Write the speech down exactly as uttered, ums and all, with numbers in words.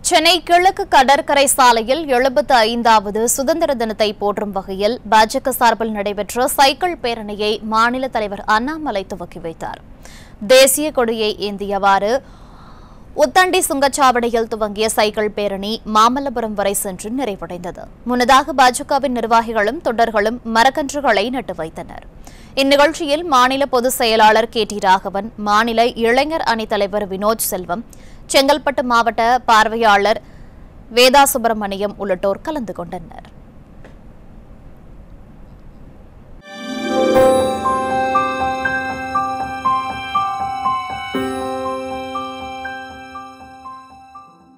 சென்னை கிழக்கு கடற்கரை சாலையில் எழுபத்தி ஐந்தாவது சுதந்திர தினத்தை போற்றும் வகையில் பாஜக சார்பில் நடைபெற்ற சைக்கிள் பேரணியை மாநில தலைவர் அண்ணாமலை துவக்கி வைத்தார். தேசிய கொடியை ஏந்தியவாறு உத்தண்டி சுங்கச்சாவடியில் துவங்கிய சைக்கிள் பேரணி மாமல்லபுரம் வரை சென்று நிறைவடைந்தது. முன்னதாக பாஜகவின் நிர்வாகிகளும் தொண்டர்களும் மரக்கன்றுகளை நட்டு வைத்தனர். இந்நிகழ்ச்சியில் மாநில பொதுச் செயலாளர் கே டி ராகவன், மாநில இளைஞர் அணித் தலைவர் வினோஜ் செல்வம், செங்கல்பட்டு மாவட்ட பார்வையாளர் வேதா சுப்பிரமணியம் உள்ளிட்டோர் கலந்து கொண்டனர்.